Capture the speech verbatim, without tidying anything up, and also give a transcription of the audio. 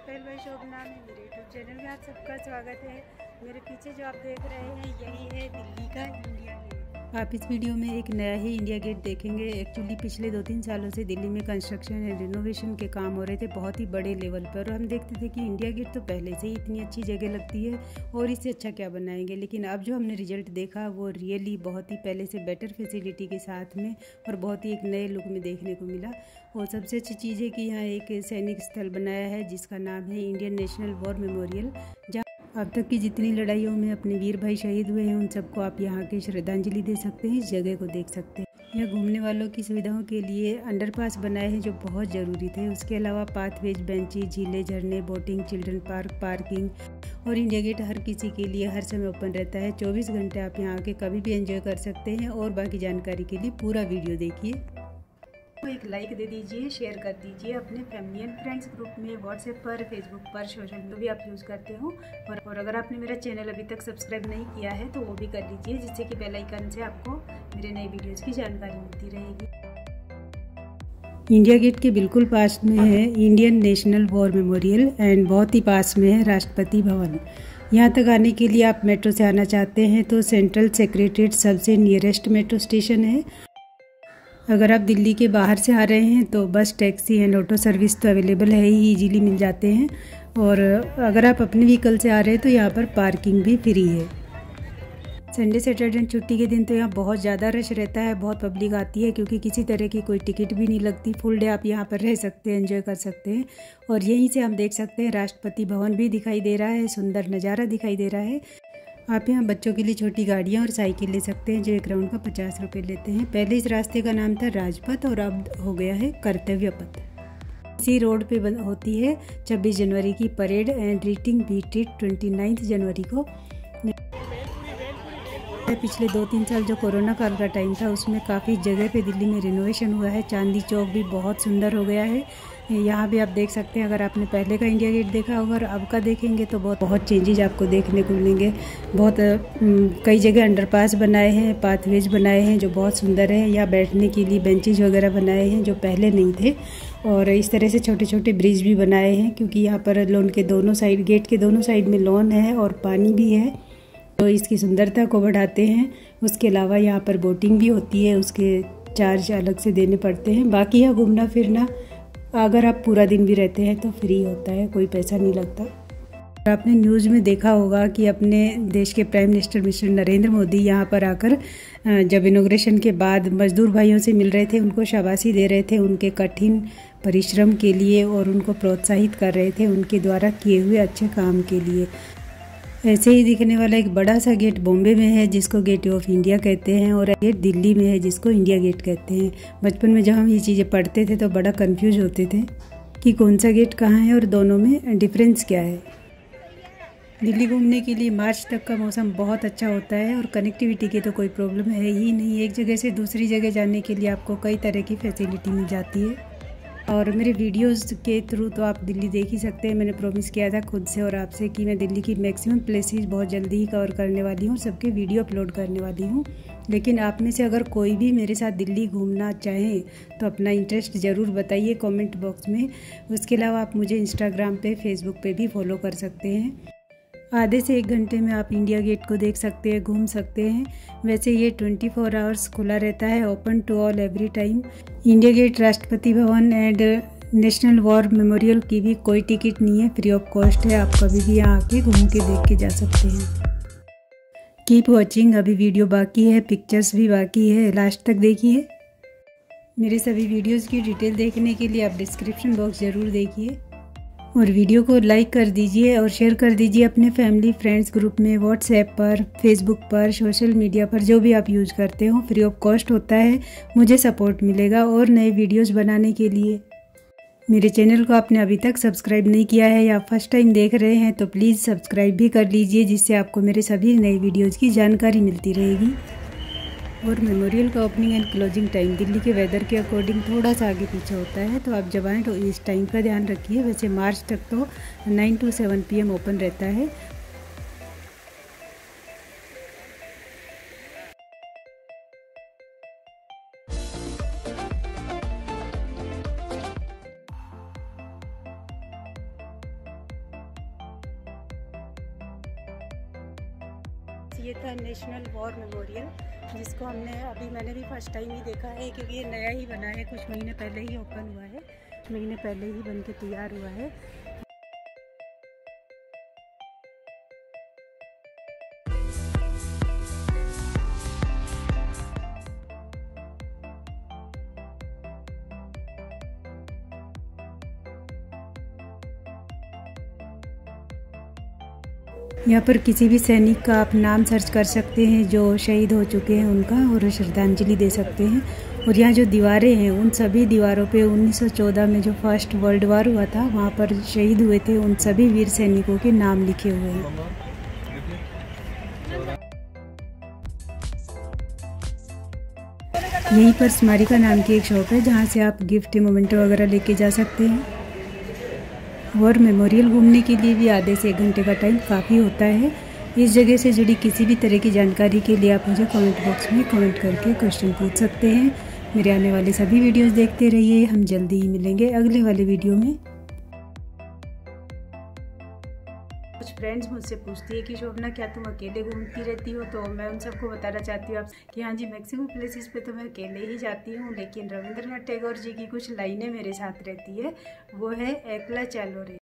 पहल भाई शोभना में मेरे यूट्यूब चैनल में आप सबका स्वागत है। मेरे पीछे जो आप देख रहे हैं यही है दिल्ली का इंडिया गेट। आप इस वीडियो में एक नया ही इंडिया गेट देखेंगे। एक्चुअली पिछले दो तीन सालों से दिल्ली में कंस्ट्रक्शन एंड रिनोवेशन के काम हो रहे थे बहुत ही बड़े लेवल पर, और हम देखते थे कि इंडिया गेट तो पहले से ही इतनी अच्छी जगह लगती है और इससे अच्छा क्या बनाएंगे। लेकिन अब जो हमने रिजल्ट देखा वो रियली बहुत ही पहले से बेटर फैसिलिटी के साथ में और बहुत ही एक नए लुक में देखने को मिला। और सबसे अच्छी चीज़ है कि यहाँ एक सैनिक स्थल बनाया है जिसका नाम है इंडियन नेशनल वॉर मेमोरियल, जहाँ अब तक की जितनी लड़ाइयों में अपने वीर भाई शहीद हुए हैं उन सबको आप यहाँ के श्रद्धांजलि दे सकते हैं, इस जगह को देख सकते हैं। यह घूमने वालों की सुविधाओं के लिए अंडरपास बनाए हैं जो बहुत ज़रूरी थे। उसके अलावा पाथवेज, बेंचेज, झीलें, झरने, बोटिंग, चिल्ड्रन पार्क, पार्किंग और इंडिया गेट हर किसी के लिए हर समय ओपन रहता है। चौबीस घंटे आप यहाँ आके कभी भी एंजॉय कर सकते हैं। और बाकी जानकारी के लिए पूरा वीडियो देखिए। तो एक लाइक दे दीजिए, शेयर कर दीजिए अपने फैमिली एंड फ्रेंड्स ग्रुप में, व्हाट्सएप पर, फेसबुक पर, सोशल मीडिया भी आप यूज़ करते हो। और, और अगर आपने मेरा चैनल अभी तक सब्सक्राइब नहीं किया है तो वो भी कर लीजिए, जिससे कि बेल आइकन से आपको मेरे नए वीडियोज़ की जानकारी मिलती रहेगी। इंडिया गेट के बिल्कुल पास में है Indian national war memorial and बहुत ही पास में है राष्ट्रपति भवन। यहाँ तक आने के लिए आप मेट्रो से आना चाहते हैं तो सेंट्रल सेक्रेटेरिएट सबसे नियरेस्ट मेट्रो स्टेशन है। अगर आप दिल्ली के बाहर से आ रहे हैं तो bus, taxi and auto service तो अवेलेबल है ही, इजीली मिल जाते हैं। और अगर आप अपने व्हीकल से आ रहे हैं तो यहाँ पर पार्किंग भी फ्री है। संडे सैटरडे एंड छुट्टी के दिन तो यहाँ बहुत ज़्यादा रश रहता है, बहुत पब्लिक आती है, क्योंकि किसी तरह की कोई टिकट भी नहीं लगती। फुल डे आप यहाँ पर रह सकते हैं, एंजॉय कर सकते हैं। और यहीं से हम देख सकते हैं राष्ट्रपति भवन भी दिखाई दे रहा है, सुंदर नज़ारा दिखाई दे रहा है। आप यहाँ बच्चों के लिए छोटी गाड़ियाँ और साइकिल ले सकते हैं जो एक राउंड का पचास रुपये लेते हैं। पहले इस रास्ते का नाम था राजपथ और अब हो गया है कर्तव्य पथ। इसी रोड पे होती है छब्बीस जनवरी की परेड एंड रीटिंग बीट इट उनतीस जनवरी को। पिछले दो तीन साल जो कोरोना काल का टाइम था उसमें काफ़ी जगह पे दिल्ली में रिनोवेशन हुआ है। चांदी चौक भी बहुत सुंदर हो गया है। यहाँ भी आप देख सकते हैं, अगर आपने पहले का इंडिया गेट देखा होगा और अब का देखेंगे तो बहुत बहुत चेंजेज आपको देखने को मिलेंगे। बहुत कई जगह अंडरपास बनाए हैं, पाथवेज बनाए हैं जो बहुत सुंदर है। यहाँ बैठने के लिए बेंचेज वगैरह बनाए हैं जो पहले नहीं थे। और इस तरह से छोटे छोटे ब्रिज भी बनाए हैं, क्योंकि यहाँ पर लॉन के दोनों साइड, गेट के दोनों साइड में लॉन है और पानी भी है, तो इसकी सुंदरता को बढ़ाते हैं। उसके अलावा यहाँ पर बोटिंग भी होती है, उसके चार्ज अलग से देने पड़ते हैं। बाकी यहाँ घूमना फिरना अगर आप पूरा दिन भी रहते हैं तो फ्री होता है, कोई पैसा नहीं लगता। और आपने न्यूज़ में देखा होगा कि अपने देश के prime minister mister Narendra Modi यहाँ पर आकर जब इनॉग्रेशन के बाद मजदूर भाइयों से मिल रहे थे, उनको शाबाशी दे रहे थे उनके कठिन परिश्रम के लिए और उनको प्रोत्साहित कर रहे थे उनके द्वारा किए हुए अच्छे काम के लिए। ऐसे ही दिखने वाला एक बड़ा सा गेट बॉम्बे में है जिसको गेट ऑफ इंडिया कहते हैं, और गेट दिल्ली में है जिसको इंडिया गेट कहते हैं। बचपन में जब हम ये चीज़ें पढ़ते थे तो बड़ा कंफ्यूज होते थे कि कौन सा गेट कहाँ है और दोनों में डिफरेंस क्या है। दिल्ली घूमने के लिए मार्च तक का मौसम बहुत अच्छा होता है और कनेक्टिविटी की तो कोई प्रॉब्लम है ही नहीं। एक जगह से दूसरी जगह जाने के लिए आपको कई तरह की फैसिलिटी मिल जाती है। और मेरे वीडियोस के थ्रू तो आप दिल्ली देख ही सकते हैं। मैंने प्रॉमिस किया था खुद से और आपसे कि मैं दिल्ली की मैक्सिमम प्लेसेस बहुत जल्दी ही कवर करने वाली हूँ, सबके वीडियो अपलोड करने वाली हूँ। लेकिन आप में से अगर कोई भी मेरे साथ दिल्ली घूमना चाहे तो अपना इंटरेस्ट ज़रूर बताइए कमेंट बॉक्स में। उसके अलावा आप मुझे इंस्टाग्राम पे, फेसबुक पे भी फॉलो कर सकते हैं। आधे से एक घंटे में आप इंडिया गेट को देख सकते हैं, घूम सकते हैं। वैसे ये चौबीस आवर्स खुला रहता है, open to all every time. India gate, Rashtrapati Bhavan and national war memorial की भी कोई टिकट नहीं है, फ्री ऑफ कॉस्ट है। आप कभी भी यहाँ आके घूम के देख के जा सकते हैं। कीप वॉचिंग, अभी वीडियो बाकी है, पिक्चर्स भी बाकी है, लास्ट तक देखिए। मेरे सभी वीडियोज़ की डिटेल देखने के लिए आप डिस्क्रिप्शन बॉक्स ज़रूर देखिए और वीडियो को लाइक कर दीजिए और शेयर कर दीजिए अपने फैमिली फ्रेंड्स ग्रुप में, व्हाट्सएप पर, फेसबुक पर, सोशल मीडिया पर, जो भी आप यूज़ करते हो। फ्री ऑफ कॉस्ट होता है, मुझे सपोर्ट मिलेगा और नए वीडियोस बनाने के लिए। मेरे चैनल को आपने अभी तक सब्सक्राइब नहीं किया है या फर्स्ट टाइम देख रहे हैं तो प्लीज़ सब्सक्राइब भी कर लीजिए, जिससे आपको मेरे सभी नए वीडियोज़ की जानकारी मिलती रहेगी। और मेमोरियल का opening and closing time Delhi के वेदर के अकॉर्डिंग थोड़ा सा आगे पीछे होता है, तो आप जब आएँ तो इस टाइम का ध्यान रखिए। वैसे मार्च तक तो nine to seven P M open रहता है। ये था नेशनल वॉर मेमोरियल, जिसको हमने अभी मैंने भी फर्स्ट टाइम ही देखा है, क्योंकि ये नया ही बना है, कुछ महीने पहले ही ओपन हुआ है, महीने पहले ही बन के तैयार हुआ है। यहाँ पर किसी भी सैनिक का आप नाम सर्च कर सकते हैं जो शहीद हो चुके हैं उनका, और श्रद्धांजलि दे सकते हैं। और यहाँ जो दीवारें हैं उन सभी दीवारों पे उन्नीस सौ चौदह में जो फर्स्ट वर्ल्ड वॉर हुआ था वहाँ पर शहीद हुए थे उन सभी वीर सैनिकों के नाम लिखे हुए हैं। यहीं पर स्मारिका नाम की एक शॉप है जहाँ से आप गिफ्ट मोमेंटो वगैरह लेके जा सकते हैं। वॉर मेमोरियल घूमने के लिए भी आधे से एक घंटे का टाइम काफ़ी होता है। इस जगह से जुड़ी किसी भी तरह की जानकारी के लिए आप मुझे कमेंट बॉक्स में कमेंट करके क्वेश्चन पूछ सकते हैं। मेरे आने वाले सभी वीडियोस देखते रहिए। हम जल्दी ही मिलेंगे अगले वाले वीडियो में। कुछ फ्रेंड्स मुझसे पूछती है कि शोभना क्या तुम अकेले घूमती रहती हो, तो मैं उन सबको बताना चाहती हूँ आप कि हाँ जी, मैक्सिमम प्लेसेस पे तो मैं अकेले ही जाती हूँ, लेकिन रविंद्रनाथ टैगोर जी की कुछ लाइनें मेरे साथ रहती है। वो है एकला चलो रे।